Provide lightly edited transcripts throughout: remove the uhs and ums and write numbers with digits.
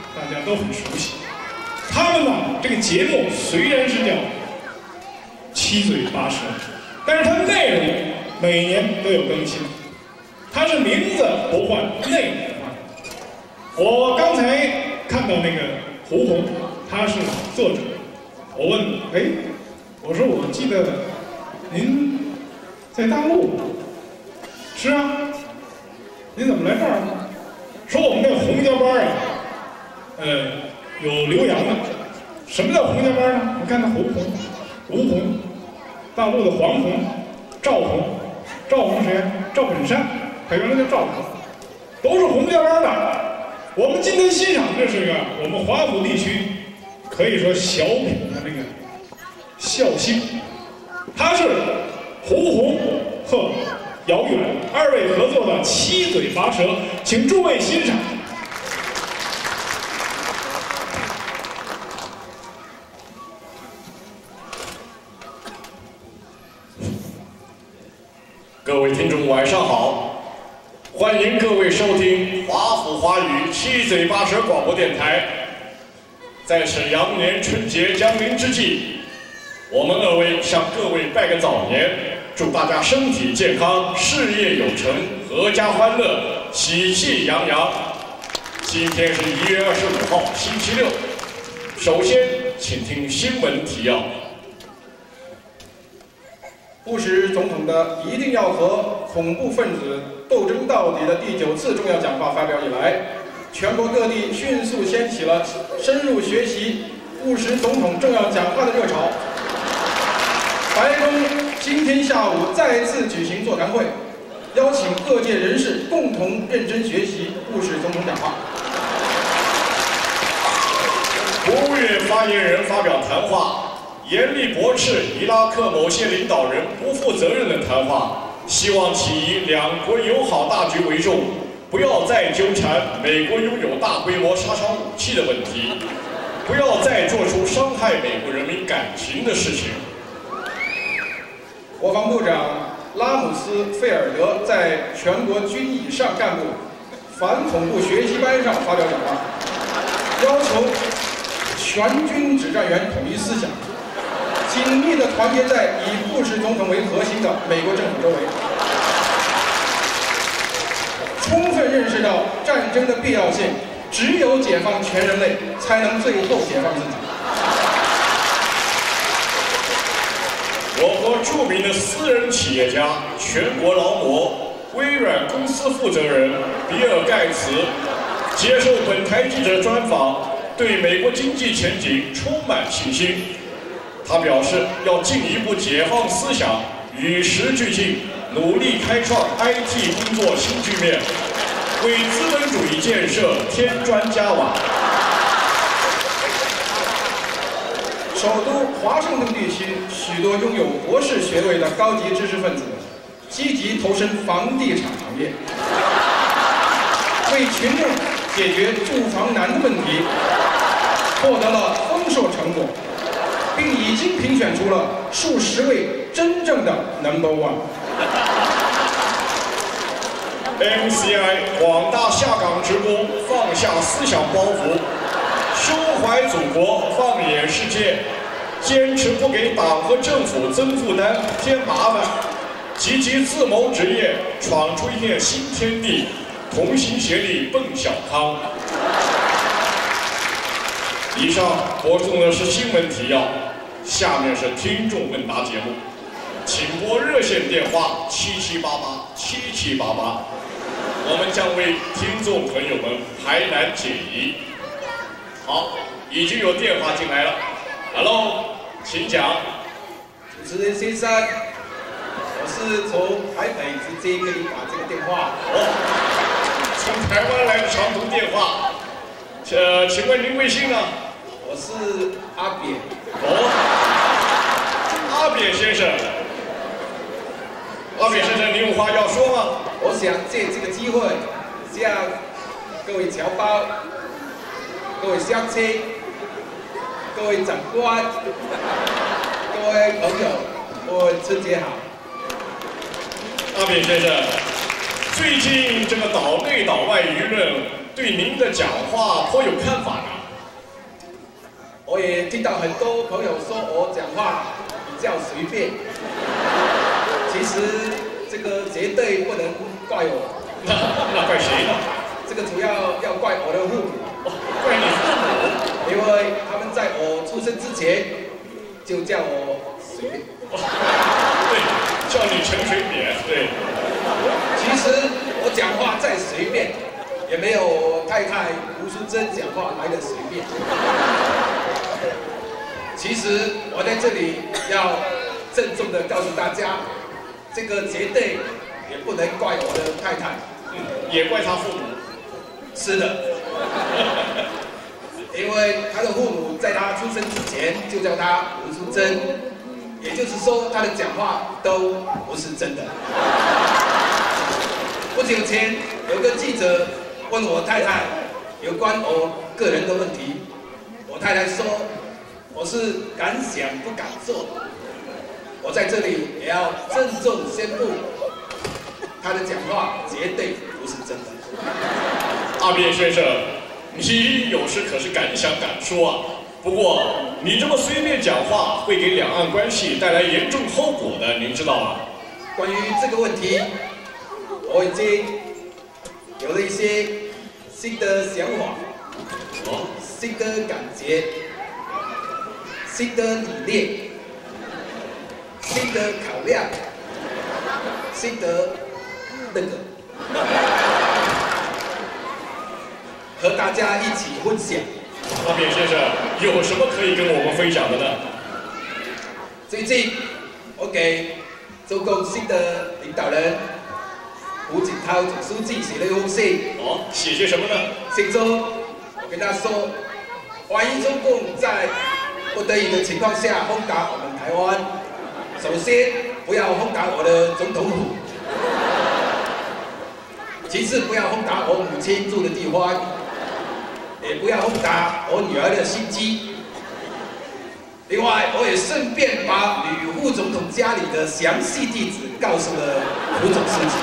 大家都很熟悉。他们呢，这个节目虽然是叫七嘴八舌，但是它内容每年都有更新。它是名字不换，内容不换。我刚才看到那个胡红，他是作者。我问，哎，我说我记得您在大陆。是啊，您怎么来这儿呢？说我们这洪家班啊，有留洋的。什么叫洪家班呢？你看那胡红、吴红，大陆的黄红、赵红，赵红谁呀？赵本山，他原来叫赵红，都是洪家班的。我们今天欣赏这是个我们华府地区可以说小品的那个笑星，他是胡红和姚远二位合作的《七嘴八舌》，请诸位欣赏。 各位听众晚上好，欢迎各位收听华府华语七嘴八舌广播电台。在此羊年春节将临之际，我们二位向各位拜个早年，祝大家身体健康，事业有成，阖家欢乐，喜气洋洋。今天是1月25号，星期六。首先，请听新闻提要。 布什总统的一定要和恐怖分子斗争到底的第9次重要讲话发表以来，全国各地迅速掀起了深入学习布什总统重要讲话的热潮。白宫今天下午再次举行座谈会，邀请各界人士共同认真学习布什总统讲话。 国务院发言人发表谈话，严厉驳斥伊拉克某些领导人不负责任的谈话，希望其以两国友好大局为重，不要再纠缠美国拥有大规模杀伤武器的问题，不要再做出伤害美国人民感情的事情。 国防部长拉姆斯菲尔德在全国军以上干部反恐怖学习班上发表讲话，要求全军指战员统一思想，紧密地团结在以布什总统为核心的美国政府周围，充分认识到战争的必要性，只有解放全人类，才能最后解放自己。 我国著名的私人企业家、全国劳模、微软公司负责人比尔·盖茨接受本台记者专访，对美国经济前景充满信心。他表示，要进一步解放思想，与时俱进，努力开创 IT 工作新局面，为资本主义建设添砖加瓦。 首都华盛顿地区许多拥有博士学位的高级知识分子积极投身房地产行业，为群众解决住房难的问题获得了丰硕成果，并已经评选出了数十位真正的 No.1。 MCI 广大下岗职工放下思想包袱，胸怀祖国，放眼世界，坚持不给党和政府增负担、添麻烦，积极自谋职业，闯出一片新天地，同心协力奔小康。以上播送的是新闻提要，下面是听众问答节目，请拨热线电话77887788，我们将为听众朋友们排难解疑。好，已经有电话进来了 ，Hello， 请讲。 主持人先生，我是从台北直接给你打这个电话。 从台湾来的长途电话，请问您贵姓呢？ 我是阿扁。 阿扁先生。阿扁先生，您有话要说吗？ 我想借这个机会，向各位侨胞、各位乡亲、各位长官、各位朋友，我春节好。 阿扁先生，最近这个岛内岛外舆论对您的讲话颇有看法呢。 我也听到很多朋友说我讲话比较随便，其实这个绝对不能怪我。 那怪谁呢？ 这个主要怪我的父母。 怪你父母？ 因为他们在我出生之前就叫我随便。 对，叫你陈水扁。对。 其实我讲话再随便，也没有我太太吴淑珍讲话来的随便。其实我在这里要郑重的告诉大家，这个绝对也不能怪我的太太， 也怪他父母。 是的，因为他的父母在他出生之前就叫他吴淑珍，也就是说他的讲话都不是真的。不久前有个记者问我太太有关我个人的问题，我太太说我是敢想不敢做。我在这里也要郑重宣布，他的讲话绝对不是真的。 阿扁先生，你有时可是敢想敢说啊。不过你这么随便讲话，会给两岸关系带来严重后果的，您知道吗？ 关于这个问题，我已经有了一些新的想法，新的感觉，新的理念，新的考量，新的那个，和大家一起分享。 阿扁先生，有什么可以跟我们分享的呢？ 最近我给中共新的领导人胡锦涛总书记写了一封信。 写些什么呢？ 信中我跟他说，万一中共在不得已的情况下轰打我们台湾，首先不要轰打我的总统府，其次不要轰打我母亲住的地方，也不要轰打我女儿的心机。另外，我也顺便把吕副总统家里的详细地址告诉了胡总书记。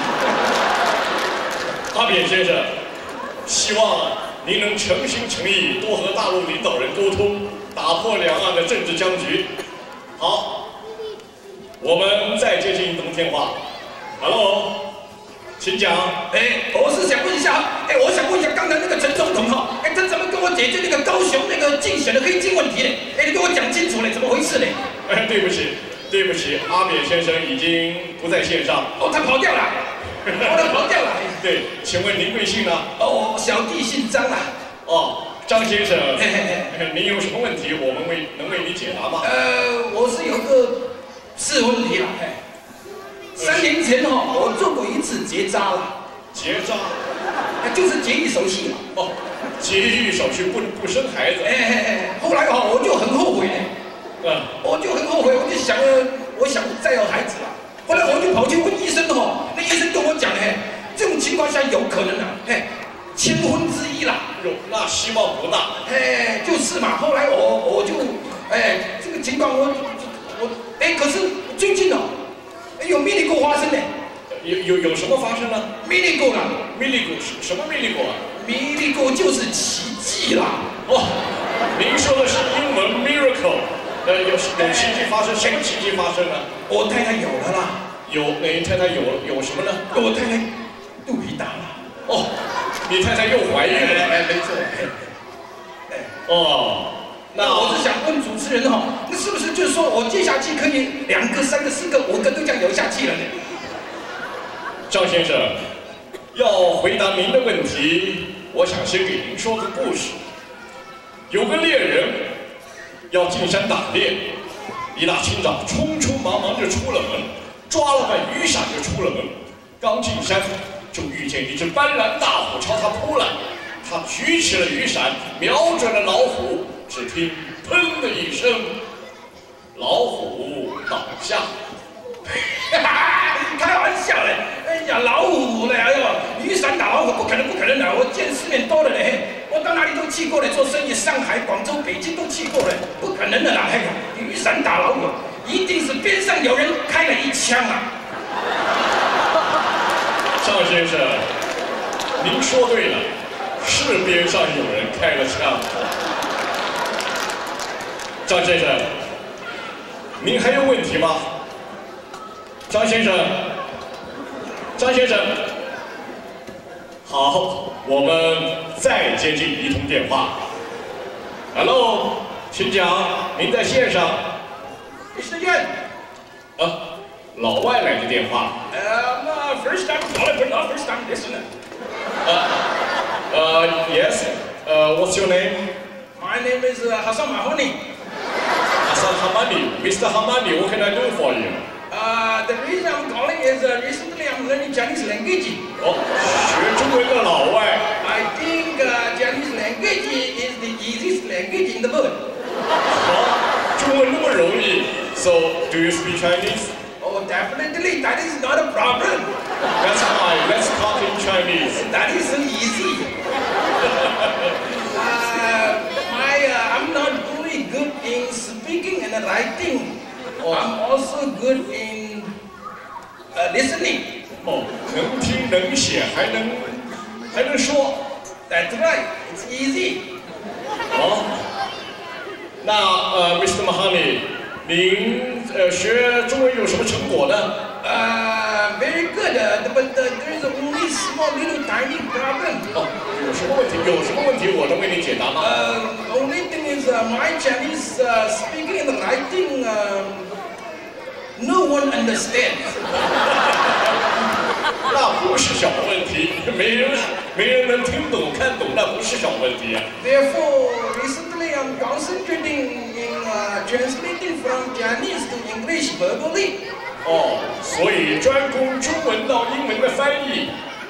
阿扁先生，希望您能诚心诚意多和大陆领导人沟通，打破两岸的政治僵局。好，我们再接进一通电话。Hello， 请讲。 我是想问一下，我想问一下刚才那个陈总统哈，他怎么跟我解决那个高雄那个竞选的黑金问题呢？你跟我讲清楚了，怎么回事呢？ 对不起，阿扁先生已经不在线上。 他跑掉了。他跑掉了。 对，请问您贵姓呢？ 小弟姓张啊。 张先生，您有什么问题，我们能为你解答吗？ 我是有个事问题了。3年前我做过一次结扎了。 结扎？ 就是节育手术嘛。 节育手术不生孩子。 后来我就很后悔呢。我就很后悔，我就想我想再要孩子了。后来我就跑去问医生那医生跟我讲这种情况下有可能1/1000啦。 那希望不大。 就是嘛。后来我就这个情况可是最近有迷你狗发生呢。 有什么发生呢？ 迷你狗啦。 迷你狗什么迷你狗啊？ 迷你狗就是奇迹啦。 您说的是英文 miracle。有奇迹发生，什么奇迹发生呢？ 我太太有了啦。 你太太有什么呢？ 我太太肚皮大了。 你太太又怀孕了？ 没错。 那我是想问主持人那是不是就是说我接下去可以2个、3个、4个、5个都这样有下去了呢？ 张先生，要回答您的问题，我想先给您说个故事。有个猎人要进山打猎，一大清早匆匆忙忙就出了门，抓了把雨伞就出了门。刚进山，就遇见一只斑斓大虎朝他扑来，他举起了雨伞，瞄准了老虎，只听“砰”的一声，老虎倒下。 开玩笑嘞！老虎嘞！雨伞打老虎，不可能的！我见世面多了嘞，我到哪里都去过了，做生意，上海、广州、北京都去过了，不可能的啦！雨伞打老虎，一定是边上有人开了一枪啊！ 张先生，您说对了， 是边上有人开了枪。张先生，您还有问题吗？张先生，张先生，好，我们再接进一通电话。Hello， 请讲，您在线上。 Mr. Yan。 老外来的电话。 First time calling, but not first time listener. Yes. What's your name? My name is Hassan Mahoney. Hassan Hamani. Mr. Hamani, what can I do for you? The reason I'm calling is recently I'm learning Chinese language. 学中文的老外。 I think Chinese language is the easiest language in the world. 中文那么容易 ，So do you speak Chinese? Oh, definitely, that is not a problem. That's fine. Let's talk in Chinese. That is so easy. I'm not only good in speaking and writing. I'm also good in listening. 能听能写，还能说。 That's right. It's easy. 那Mr. Mahoney， 您学中文有什么成果呢 ？Very good, but there is only small little tiny problem. 有什么问题？有什么问题我能为您解答吗 ？Only thing is my Chinese speaking and writing, no one understands. 那不是小问题，没人能听懂看懂，那不是小问题。 Therefore, recently I'm concentrating in translating from Chinese to English verbally. 所以专攻中文到英文的翻译。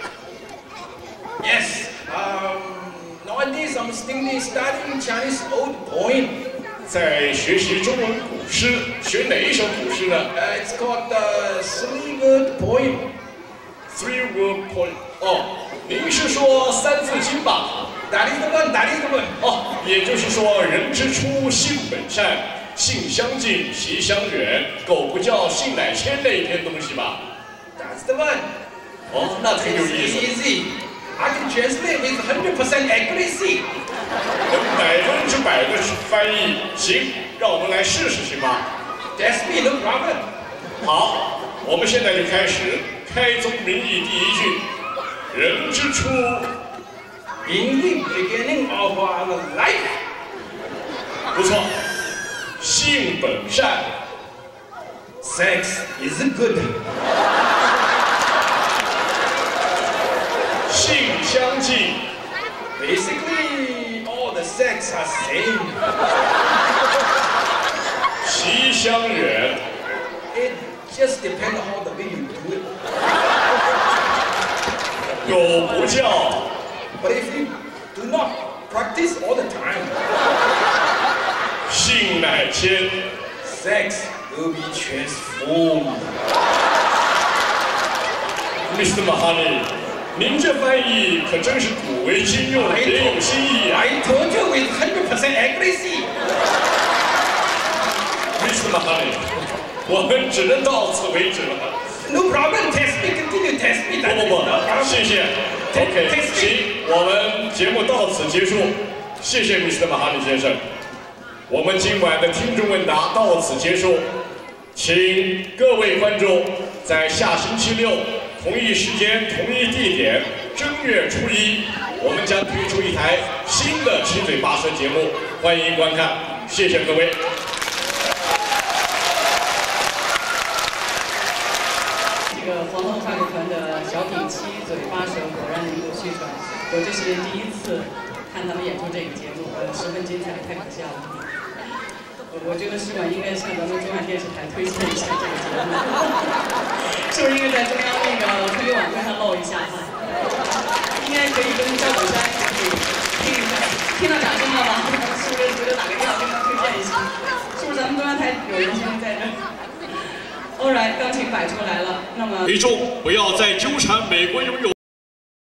Yes. Nowadays I'm studying Chinese old poem. 在学习中文古诗，学哪一首古诗呢 ？It's called three-word poem. Three-word poem. 您是说三字经吧 ？That is the one. That is the one. 也就是说，人之初，性本善，性相近，习相远。狗不叫，性乃迁那一篇东西吧 ？That's the one. 那挺有意思。 Easy. I can translate with 100% accuracy. 能100%的翻译，行，让我们来试试，行吗 ？That's me, no problem. 好，我们现在就开始。开宗明义第一句，人之初 ，in the beginning of our life， 不错。性本善 ，sex is good。 性相近 ，basically all the sex are same。 习相远 ，it just depends on the way you do it。 狗不叫 ，but if you do not practice all the time， 性乃迁 ，sex will be transformed。 Mr. Mahoney， 您这翻译可真是古为今用，别有新意啊 ！I told you with 100% accuracy。 Mr. Mahoney， 我们只能到此为止了。 No problem, test me, continue test me。 不，谢谢。OK， 行，我们节目到此结束，谢谢 Mr. Mahoney 先生。我们今晚的听众问答到此结束，请各位观众在下星期六同一时间、同一地点，正月初1，我们将推出一台新的七嘴八舌节目，欢迎观看，谢谢各位。 这个黄河话剧团的小品七嘴八舌果然能够宣传，我这是第一次看他们演出这个节目，十分精彩，太可笑了。我觉得使馆应该向咱们中央电视台推荐一下这个节目，是不是应该在中央那个春节晚会上露一下哈？应该可以跟赵本山一起听到掌声了吧？是不是觉得哪个地方跟他推荐一下？是不是咱们中央台有人现在在这 ？All right， 钢琴摆出来了，那么一众不要再纠缠美国拥有。